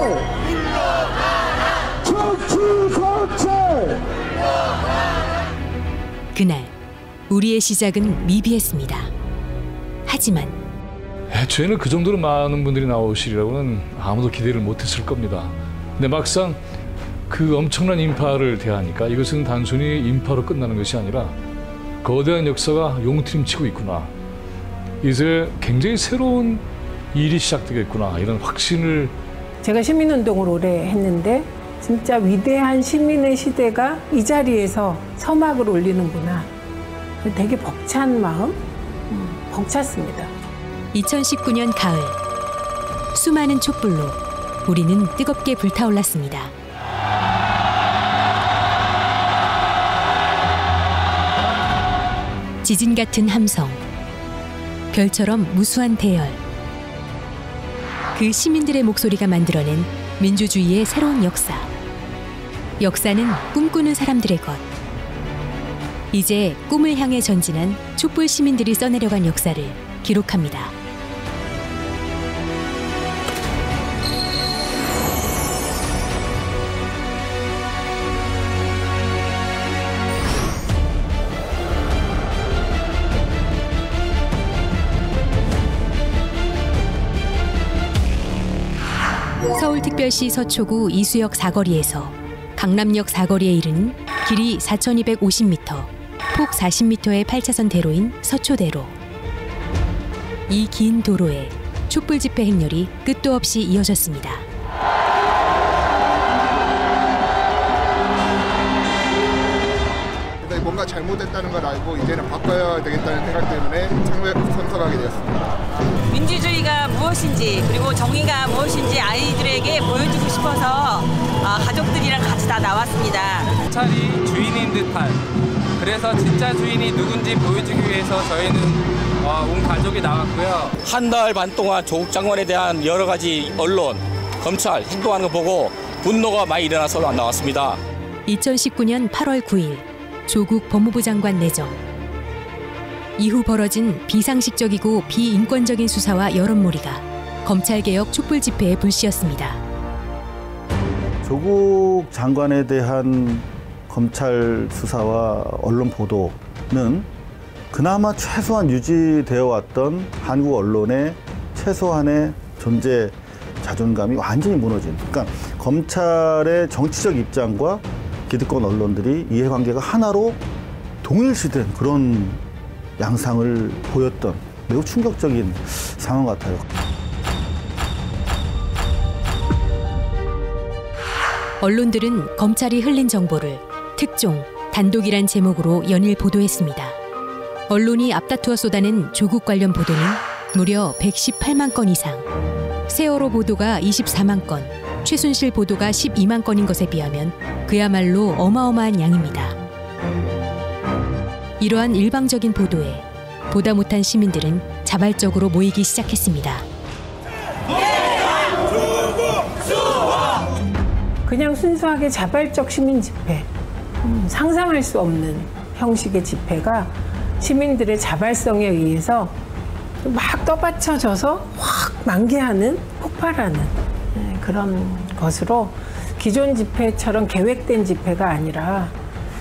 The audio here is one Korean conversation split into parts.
정치 검찰. 그날 우리의 시작은 미비했습니다. 하지만 애초에는 그 정도로 많은 분들이 나오시리라고는 아무도 기대를 못했을 겁니다. 근데 막상 그 엄청난 인파를 대하니까 이것은 단순히 인파로 끝나는 것이 아니라 거대한 역사가 용트림치고 있구나. 이제 굉장히 새로운 일이 시작되겠구나. 이런 확신을. 제가 시민운동을 오래 했는데 진짜 위대한 시민의 시대가 이 자리에서 서막을 올리는구나. 되게 벅찬 마음? 벅찼습니다. 2019년 가을, 수많은 촛불로 우리는 뜨겁게 불타올랐습니다. 지진 같은 함성, 별처럼 무수한 대열. 그 시민들의 목소리가 만들어낸 민주주의의 새로운 역사. 역사는 꿈꾸는 사람들의 것. 이제 꿈을 향해 전진한 촛불 시민들이 써내려간 역사를 기록합니다. 서울특별시 서초구 이수역 사거리에서 강남역 사거리에 이르는 길이 4,250m, 폭 40m의 8차선 대로인 서초대로. 이 긴 도로에 촛불 집회 행렬이 끝도 없이 이어졌습니다. 뭔가 잘못됐다는 걸 알고 이제는 바꿔야 되겠다는 생각 때문에 참석하게 되었습니다. 민주주의가 무엇인지 그리고 정의가 무엇인지 아이들에게 보여주고 싶어서 가족들이랑 같이 다 나왔습니다. 검찰이 주인인 듯한, 그래서 진짜 주인이 누군지 보여주기 위해서 저희는 온 가족이 나왔고요. 한 달 반 동안 조국 장관에 대한 여러 가지 언론, 검찰 행동하는 거 보고 분노가 많이 일어나서 나왔습니다. 2019년 8월 9일 조국 법무부 장관 내정. 이후 벌어진 비상식적이고 비인권적인 수사와 여론몰이가 검찰개혁 촛불 집회의 불씨였습니다. 조국 장관에 대한 검찰 수사와 언론 보도는 그나마 최소한 유지되어 왔던 한국 언론의 최소한의 존재 자존감이 완전히 무너진. 그러니까 검찰의 정치적 입장과 기득권 언론들이 이해관계가 하나로 동일시된 그런 양상을 보였던 매우 충격적인 상황 같아요. 언론들은 검찰이 흘린 정보를 특종, 단독이란 제목으로 연일 보도했습니다. 언론이 앞다투어 쏟아낸 조국 관련 보도는 무려 118만 건 이상, 세월호 보도가 24만 건, 최순실 보도가 12만 건인 것에 비하면 그야말로 어마어마한 양입니다. 이러한 일방적인 보도에 보다 못한 시민들은 자발적으로 모이기 시작했습니다. 그냥 순수하게 자발적 시민 집회, 상상할 수 없는 형식의 집회가 시민들의 자발성에 의해서 막 떠받쳐져서 확 만개하는, 폭발하는 그런 것으로 기존 집회처럼 계획된 집회가 아니라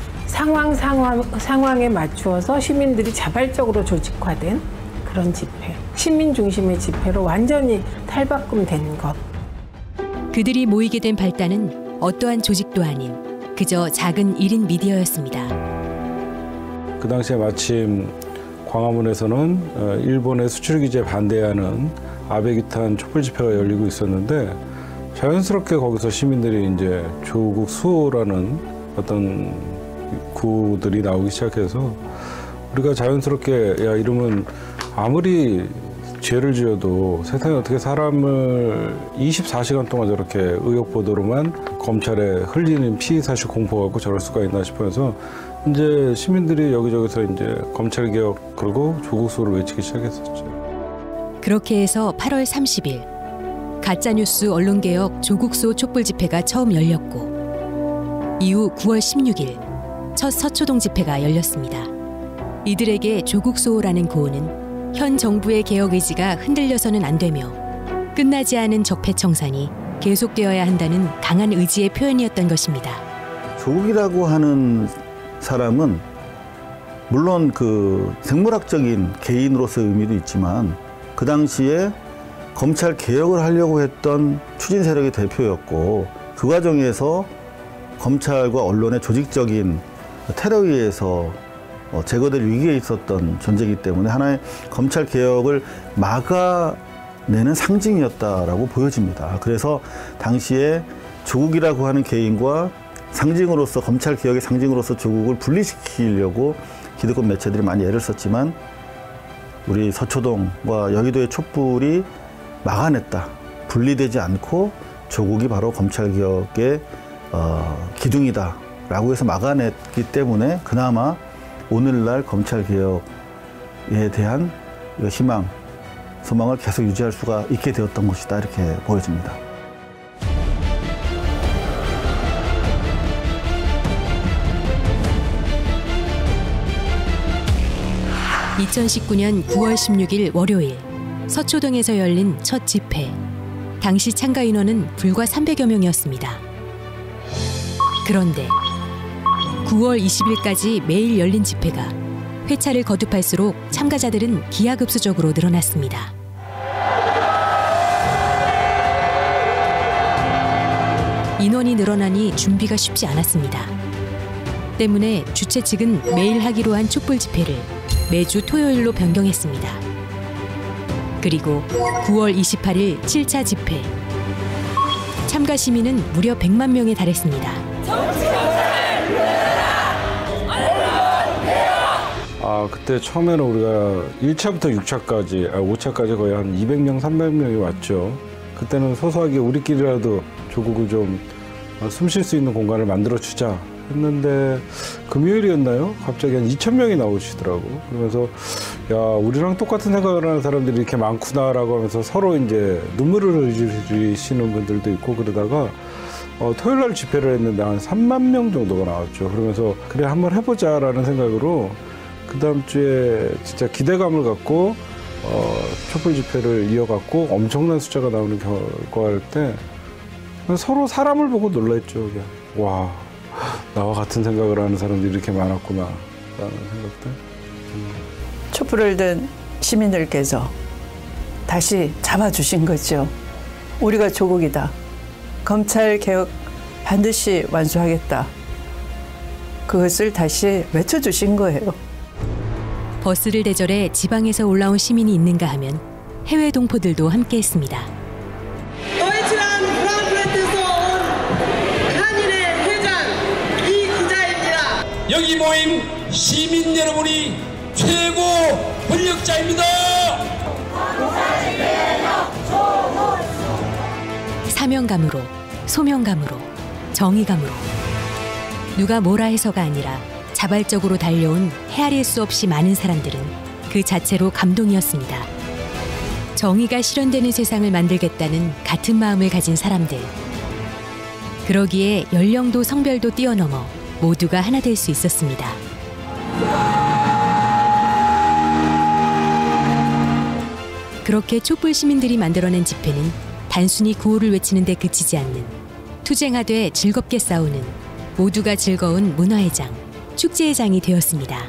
상황에 맞추어서 시민들이 자발적으로 조직화된 그런 집회, 시민 중심의 집회로 완전히 탈바꿈된 것. 그들이 모이게 된 발단은 어떠한 조직도 아닌 그저 작은 1인 미디어였습니다. 그 당시에 마침 광화문에서는 일본의 수출 규제에 반대하는 아베 규탄 촛불 집회가 열리고 있었는데 자연스럽게 거기서 시민들이 이제 조국 수호라는 어떤 구들이 나오기 시작해서 우리가 자연스럽게 야 이러면 아무리 죄를 지어도 세상에 어떻게 사람을 24시간 동안 저렇게 의혹 보도로만 검찰에 흘리는 피의 사실 공포 갖고 저럴 수가 있나 싶어서 이제 시민들이 여기저기서 이제 검찰 개혁 그리고 조국 수호를 외치기 시작했었죠. 그렇게 해서 8월 30일 가짜뉴스 언론개혁 조국 수호 촛불 집회가 처음 열렸고 이후 9월 16일 첫 서초동 집회가 열렸습니다. 이들에게 조국 수호라는 구호는 현 정부의 개혁 의지가 흔들려서는 안 되며 끝나지 않은 적폐청산이 계속되어야 한다는 강한 의지의 표현이었던 것입니다. 조국이라고 하는 사람은 물론 그 생물학적인 개인으로서의 의미도 있지만 그 당시에 검찰 개혁을 하려고 했던 추진 세력의 대표였고 그 과정에서 검찰과 언론의 조직적인 테러에 의해서 제거될 위기에 있었던 존재이기 때문에 하나의 검찰 개혁을 막아내는 상징이었다라고 보여집니다. 그래서 당시에 조국이라고 하는 개인과 상징으로서 검찰 개혁의 상징으로서 조국을 분리시키려고 기득권 매체들이 많이 애를 썼지만 우리 서초동과 여의도의 촛불이 막아냈다. 분리되지 않고 조국이 바로 검찰 개혁의 기둥이다라고 해서 막아냈기 때문에 그나마 오늘날 검찰 개혁에 대한 희망, 소망을 계속 유지할 수가 있게 되었던 것이다 이렇게 보여집니다. 2019년 9월 16일 월요일 서초동에서 열린 첫 집회. 당시 참가 인원은 불과 300여 명이었습니다. 그런데 9월 20일까지 매일 열린 집회가 회차를 거듭할수록 참가자들은 기하급수적으로 늘어났습니다. 인원이 늘어나니 준비가 쉽지 않았습니다. 때문에 주최 측은 매일 하기로 한 촛불 집회를 매주 토요일로 변경했습니다. 그리고 9월 28일 7차 집회. 참가 시민은 무려 100만 명에 달했습니다. 그때 처음에는 우리가 1차부터 6차까지, 5차까지 거의 한 200명, 300명이 왔죠. 그때는 소소하게 우리끼리라도 조국을 좀 숨 쉴 수 있는 공간을 만들어주자 했는데 금요일이었나요? 갑자기 한 2,000명이 나오시더라고. 그러면서 야, 우리랑 똑같은 생각을 하는 사람들이 이렇게 많구나라고 하면서 서로 이제 눈물을 흘리시는 분들도 있고 그러다가 토요일 날 집회를 했는데 한 3만 명 정도가 나왔죠. 그러면서 그래 한번 해보자라는 생각으로 그 다음 주에 진짜 기대감을 갖고 촛불 집회를 이어갔고 엄청난 숫자가 나오는 결과일 때 서로 사람을 보고 놀랐죠. 그냥. 와, 나와 같은 생각을 하는 사람들이 이렇게 많았구나 라는 생각들. 촛불을 든 시민들께서 다시 잡아주신 거죠. 우리가 조국이다. 검찰 개혁 반드시 완수하겠다. 그것을 다시 외쳐주신 거예요. 버스를 대절해 지방에서 올라온 시민이 있는가 하면 해외 동포들도 함께했습니다. 도이치란 프랑크푸르트에서 온 한인의 회장 이기자입니다. 여기 모인 시민 여러분이 최고 권력자입니다. 사명감으로, 소명감으로, 정의감으로 누가 뭐라 해서가 아니라 자발적으로 달려온 헤아릴 수 없이 많은 사람들은 그 자체로 감동이었습니다. 정의가 실현되는 세상을 만들겠다는 같은 마음을 가진 사람들. 그러기에 연령도 성별도 뛰어넘어 모두가 하나 될 수 있었습니다. 그렇게 촛불 시민들이 만들어낸 집회는 단순히 구호를 외치는 데 그치지 않는 투쟁하되 즐겁게 싸우는 모두가 즐거운 문화의 장, 축제의 장이 되었습니다.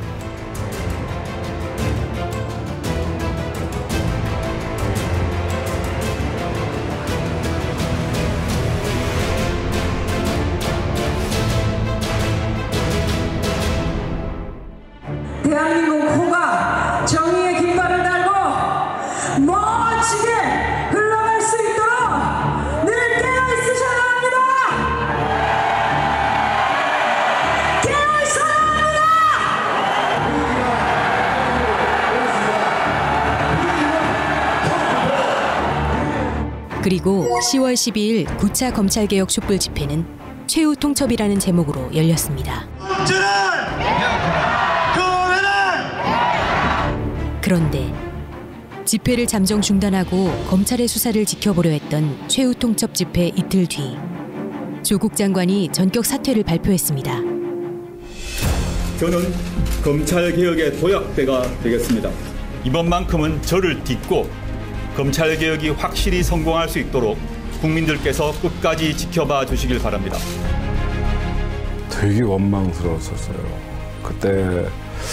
대한민국 호가 정의의 깃발을 달고 멋지게 흘러갈 수 있도록 늘 깨어 있으셔야 합니다. 깨어 있어야 합니다. 그리고 10월 12일 9차 검찰개혁 촛불 집회는 최후 통첩이라는 제목으로 열렸습니다. 그런데 집회를 잠정 중단하고 검찰의 수사를 지켜보려 했던 최후 통첩 집회 이틀 뒤 조국 장관이 전격 사퇴를 발표했습니다. 저는 검찰개혁의 도약대가 되겠습니다. 이번만큼은 저를 딛고 검찰개혁이 확실히 성공할 수 있도록 국민들께서 끝까지 지켜봐 주시길 바랍니다. 되게 원망스러웠었어요. 그때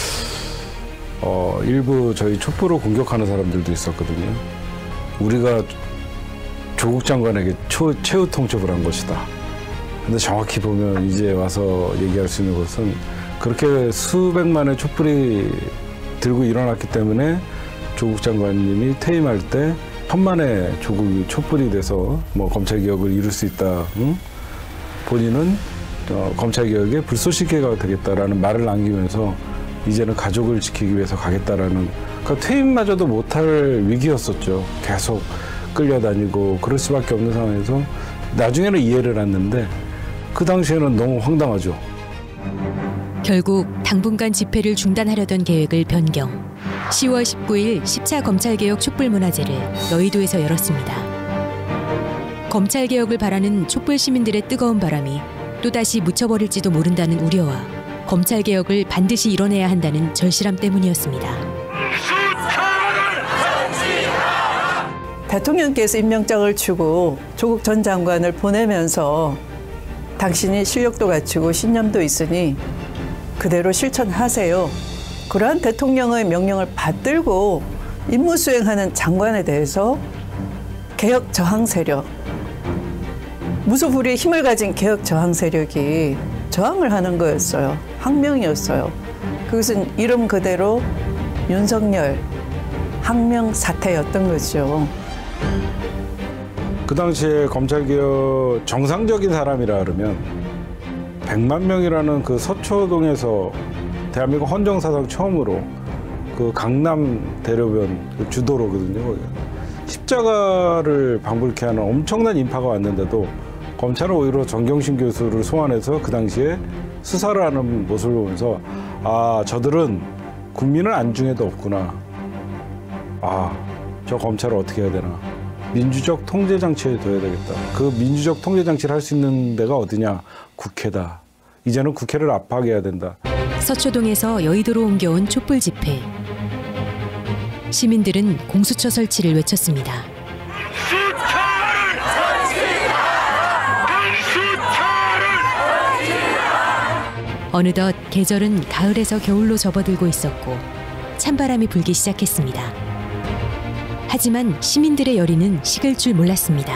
일부 저희 촛불을 공격하는 사람들도 있었거든요. 우리가 조국 장관에게 최후 통첩을 한 것이다. 근데 정확히 보면 이제 와서 얘기할 수 있는 것은 그렇게 수백만의 촛불이 들고 일어났기 때문에 조국 장관님이 퇴임할 때 천만의 조국이 촛불이 돼서 뭐 검찰개혁을 이룰 수 있다. 응? 본인은 검찰개혁의 불쏘시개가 되겠다라는 말을 남기면서 이제는 가족을 지키기 위해서 가겠다라는, 그러니까 퇴임마저도 못할 위기였었죠. 계속 끌려다니고 그럴 수밖에 없는 상황에서 나중에는 이해를 했는데 그 당시에는 너무 황당하죠. 결국 당분간 집회를 중단하려던 계획을 변경. 10월 19일 10차 검찰개혁 촛불문화제를 여의도에서 열었습니다. 검찰개혁을 바라는 촛불 시민들의 뜨거운 바람이 또다시 묻혀버릴지도 모른다는 우려와 검찰개혁을 반드시 이뤄내야 한다는 절실함 때문이었습니다. 대통령께서 임명장을 주고 조국 전 장관을 보내면서 당신이 실력도 갖추고 신념도 있으니 그대로 실천하세요. 그러한 대통령의 명령을 받들고 임무 수행하는 장관에 대해서 개혁 저항 세력, 무소불위의 힘을 가진 개혁 저항 세력이 저항을 하는 거였어요. 항명이었어요. 그것은 이름 그대로 윤석열 항명 사태였던 거죠. 그 당시에 검찰개혁 정상적인 사람이라 그러면 100만 명이라는 그 서초동에서 대한민국 헌정사상 처음으로 그 강남 대로변 그 주도로거든요. 거기가. 십자가를 방불케 하는 엄청난 인파가 왔는데도 검찰은 오히려 정경심 교수를 소환해서 그 당시에 수사를 하는 모습을 보면서 아, 저들은 국민을 안중에도 없구나. 아, 저 검찰을 어떻게 해야 되나. 민주적 통제장치에 둬야 되겠다. 그 민주적 통제장치를 할 수 있는 데가 어디냐? 국회다. 이제는 국회를 압박해야 된다. 서초동에서 여의도로 옮겨온 촛불 집회. 시민들은 공수처 설치를 외쳤습니다. 어느덧 계절은 가을에서 겨울로 접어들고 있었고 찬바람이 불기 시작했습니다. 하지만 시민들의 열의는 식을 줄 몰랐습니다.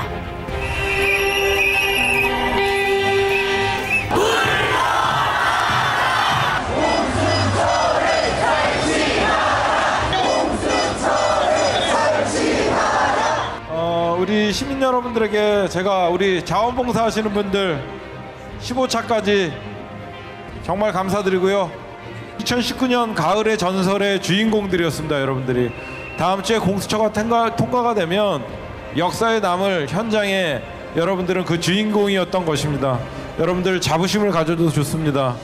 우리 시민 여러분들에게 제가 우리 자원봉사하시는 분들 15차까지 정말 감사드리고요. 2019년 가을의 전설의 주인공들이었습니다. 여러분들이 다음 주에 공수처가 통과가 되면 역사에 남을 현장에 여러분들은 그 주인공이었던 것입니다. 여러분들 자부심을 가져도 좋습니다.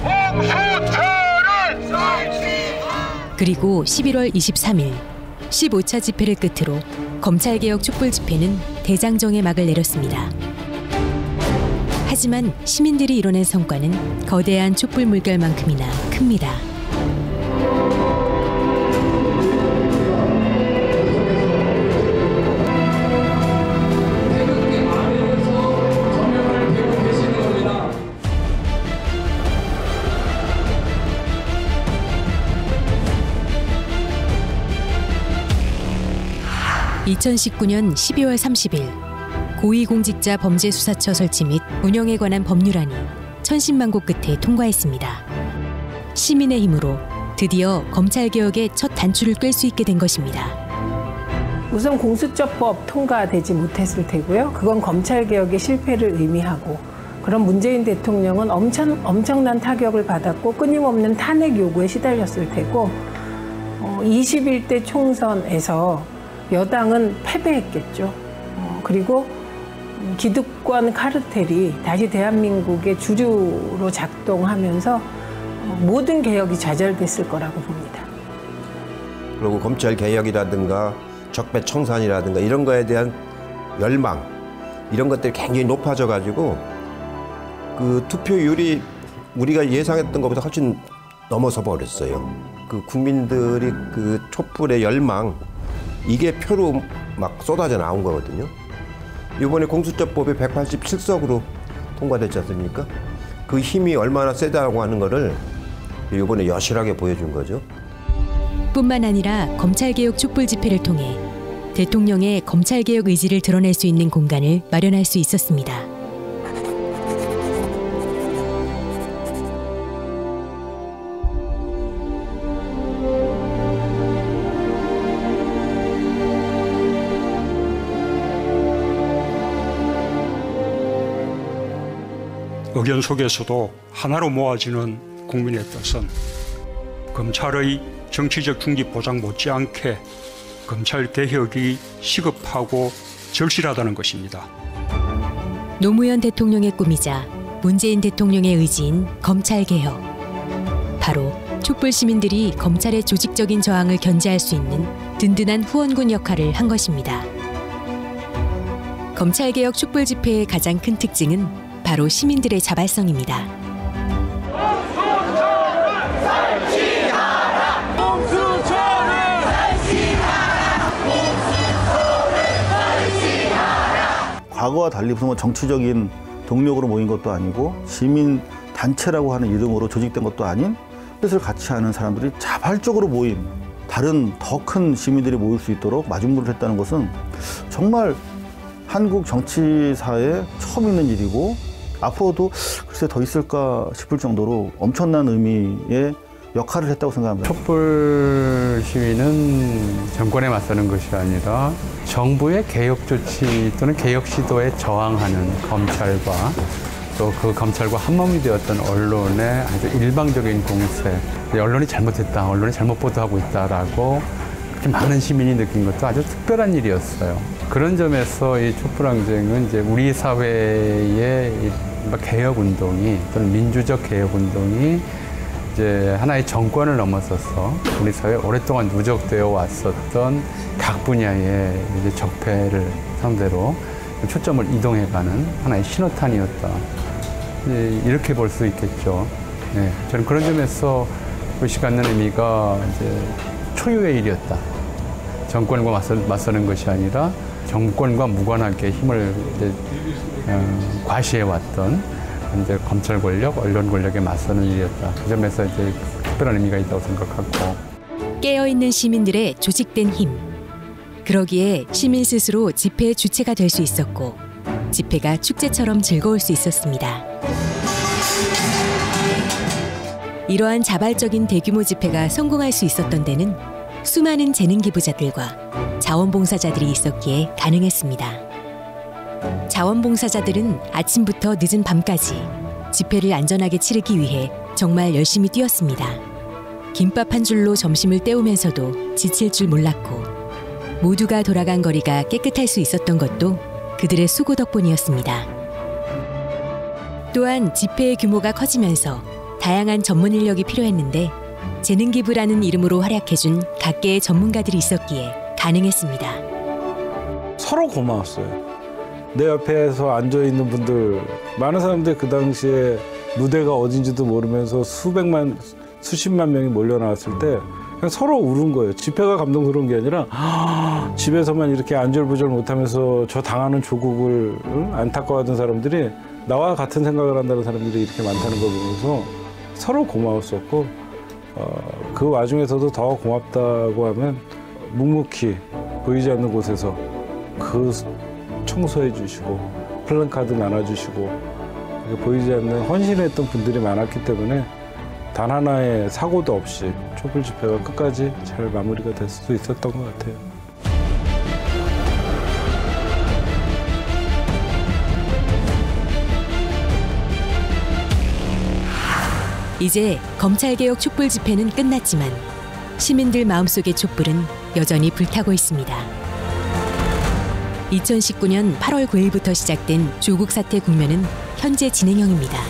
그리고 11월 23일 15차 집회를 끝으로 검찰개혁 촛불 집회는 대장정의 막을 내렸습니다. 하지만 시민들이 이뤄낸 성과는 거대한 촛불 물결만큼이나 큽니다. (2019년 12월 30일) 고위공직자 범죄수사처 설치 및 운영에 관한 법률안이 천신만고 끝에 통과했습니다. 시민의 힘으로 드디어 검찰개혁의 첫 단추를 꿰 수 있게 된 것입니다. 우선 공수처법 통과되지 못했을 테고요. 그건 검찰개혁의 실패를 의미하고, 그런 문재인 대통령은 엄청난 타격을 받았고 끊임없는 탄핵 요구에 시달렸을 테고, 21대 총선에서 여당은 패배했겠죠. 그리고 기득권 카르텔이 다시 대한민국의 주류로 작동하면서 모든 개혁이 좌절됐을 거라고 봅니다. 그리고 검찰 개혁이라든가 적폐청산이라든가 이런 거에 대한 열망, 이런 것들이 굉장히 높아져 가지고 그 투표율이 우리가 예상했던 것보다 훨씬 넘어서 버렸어요. 그 국민들이 그 촛불의 열망, 이게 표로 막 쏟아져 나온 거거든요. 이번에 공수처법이 187석으로 통과됐지 않습니까? 그 힘이 얼마나 세다고 하는 거를 이번에 여실하게 보여준 거죠. 뿐만 아니라 검찰개혁 촛불 집회를 통해 대통령의 검찰개혁 의지를 드러낼 수 있는 공간을 마련할 수 있었습니다. 의견 속에서도 하나로 모아지는 국민의 뜻은 검찰의 정치적 중립 보장 못지않게 검찰 개혁이 시급하고 절실하다는 것입니다. 노무현 대통령의 꿈이자 문재인 대통령의 의지인 검찰개혁. 바로 촛불 시민들이 검찰의 조직적인 저항을 견제할 수 있는 든든한 후원군 역할을 한 것입니다. 검찰개혁 촛불 집회의 가장 큰 특징은 바로 시민들의 자발성입니다. 과거와 달리 무슨 정치적인 동력으로 모인 것도 아니고 시민 단체라고 하는 이름으로 조직된 것도 아닌 뜻을 같이 하는 사람들이 자발적으로 모인 다른 더 큰 시민들이 모일 수 있도록 마중물을 했다는 것은 정말 한국 정치사에 처음 있는 일이고 앞으로도 글쎄 더 있을까 싶을 정도로 엄청난 의미의 역할을 했다고 생각합니다. 촛불 시위는 정권에 맞서는 것이 아니라 정부의 개혁 조치 또는 개혁 시도에 저항하는 검찰과 또 그 검찰과 한몸이 되었던 언론의 아주 일방적인 공세, 언론이 잘못했다, 언론이 잘못 보도하고 있다라고 그렇게 많은 시민이 느낀 것도 아주 특별한 일이었어요. 그런 점에서 이 촛불항쟁은 이제 우리 사회의 개혁 운동이 또는 민주적 개혁 운동이 이제 하나의 정권을 넘어서서 우리 사회에 오랫동안 누적되어 왔었던 각 분야의 이제 적폐를 상대로 초점을 이동해가는 하나의 신호탄이었다. 이렇게 볼 수 있겠죠. 네, 저는 그런 점에서 의식 갖는 의미가 이제 초유의 일이었다. 정권과 맞서는 것이 아니라 정권과 무관하게 힘을 이제 과시해왔던 이제 검찰 권력, 언론 권력에 맞서는 일이었다. 그 점에서 이제 특별한 의미가 있다고 생각하고. 깨어있는 시민들의 조직된 힘. 그러기에 시민 스스로 집회의 주체가 될 수 있었고 집회가 축제처럼 즐거울 수 있었습니다. 이러한 자발적인 대규모 집회가 성공할 수 있었던 데는 수많은 재능 기부자들과 자원봉사자들이 있었기에 가능했습니다. 자원봉사자들은 아침부터 늦은 밤까지 집회를 안전하게 치르기 위해 정말 열심히 뛰었습니다. 김밥 한 줄로 점심을 때우면서도 지칠 줄 몰랐고 모두가 돌아간 거리가 깨끗할 수 있었던 것도 그들의 수고 덕분이었습니다. 또한 집회의 규모가 커지면서 다양한 전문 인력이 필요했는데 재능기부라는 이름으로 활약해준 각계의 전문가들이 있었기에 가능했습니다. 서로 고마웠어요. 내 옆에서 앉아있는 분들, 많은 사람들이 그 당시에 무대가 어딘지도 모르면서 수십만 명이 몰려 나왔을 때 그냥 서로 울은 거예요. 집회가 감동스러운 게 아니라 집에서만 이렇게 안절부절 못하면서 저 당하는 조국을 안타까워하던 사람들이 나와 같은 생각을 한다는 사람들이 이렇게 많다는 걸 보면서 서로 고마웠었고 그 와중에서도 더 고맙다고 하면 묵묵히 보이지 않는 곳에서 그 청소해 주시고 플랜카드 나눠주시고 보이지 않는 헌신했던 분들이 많았기 때문에 단 하나의 사고도 없이 촛불 집회가 끝까지 잘 마무리가 될 수 있었던 것 같아요. 이제 검찰개혁 촛불 집회는 끝났지만 시민들 마음속의 촛불은 여전히 불타고 있습니다. 2019년 8월 9일부터 시작된 조국 사태 국면은 현재 진행형입니다.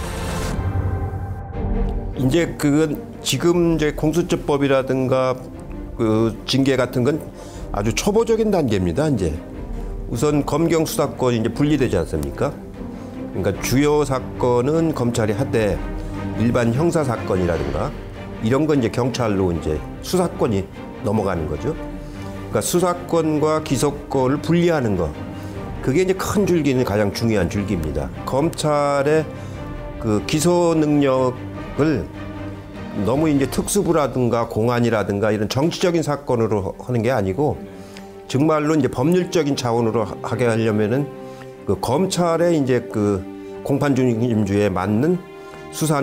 이제 그건 지금 이제 공수처법이라든가 그 징계 같은 건 아주 초보적인 단계입니다. 이제 우선 검경 수사권이 이제 분리되지 않습니까? 그러니까 주요 사건은 검찰이 하되 일반 형사 사건이라든가 이런 건 이제 경찰로 이제 수사권이 넘어가는 거죠. 그러니까 수사권과 기소권을 분리하는 거 그게 이제 큰 줄기는 가장 중요한 줄기입니다. 검찰의 그 기소 능력을 너무 이제 특수부라든가 공안이라든가 이런 정치적인 사건으로 하는 게 아니고 정말로 이제 법률적인 차원으로 하게 하려면은 그 검찰의 이제 그 공판 중심주의에 맞는 수사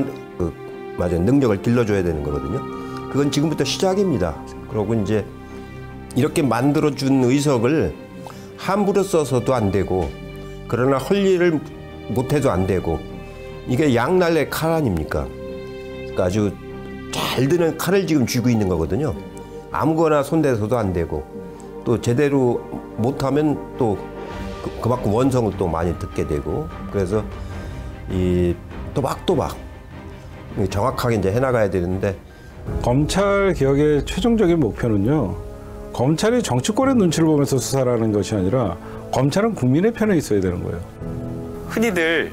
능력을 길러줘야 되는 거거든요. 그건 지금부터 시작입니다. 그리고 이제 이렇게 만들어준 의석을 함부로 써서도 안 되고 그러나 할 일을 못해도 안 되고 이게 양날의 칼 아닙니까? 그러니까 아주 잘 드는 칼을 지금 쥐고 있는 거거든요. 아무거나 손대서도 안 되고 또 제대로 못하면 또 그만큼 원성을 또 많이 듣게 되고 그래서 이 또박또박 정확하게 이제 해나가야 되는데 검찰 개혁의 최종적인 목표는요. 검찰이 정치권의 눈치를 보면서 수사를 하는 것이 아니라 검찰은 국민의 편에 있어야 되는 거예요. 흔히들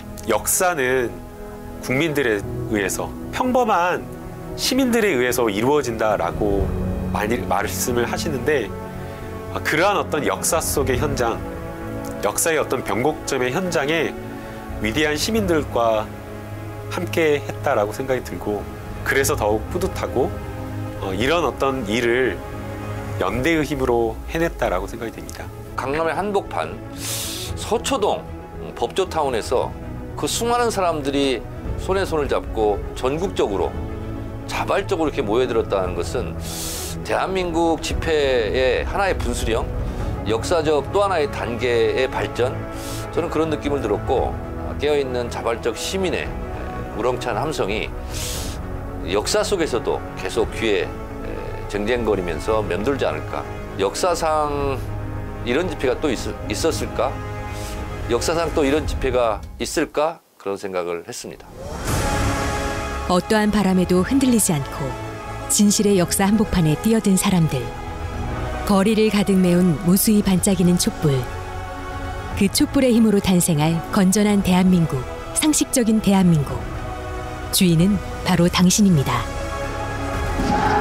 역사는 국민들에 의해서 평범한 시민들에 의해서 이루어진다라고 말씀을 하시는데 그러한 어떤 역사 속의 현장, 역사의 어떤 변곡점의 현장에 위대한 시민들과 함께 했다라고 생각이 들고 그래서 더욱 뿌듯하고 이런 어떤 일을 연대의 힘으로 해냈다라고 생각이 됩니다. 강남의 한복판, 서초동, 법조타운에서 그 수많은 사람들이 손에 손을 잡고 전국적으로 자발적으로 이렇게 모여들었다는 것은 대한민국 집회의 하나의 분수령, 역사적 또 하나의 단계의 발전, 저는 그런 느낌을 들었고 깨어있는 자발적 시민의 우렁찬 함성이 역사 속에서도 계속 귀에 쟁쟁거리면서 맴돌지 않을까. 역사상 이런 집회가 또 있었을까? 역사상 또 이런 집회가 있을까? 그런 생각을 했습니다. 어떠한 바람에도 흔들리지 않고 진실의 역사 한복판에 뛰어든 사람들. 거리를 가득 메운 무수히 반짝이는 촛불. 그 촛불의 힘으로 탄생할 건전한 대한민국, 상식적인 대한민국. 주인은 바로 당신입니다.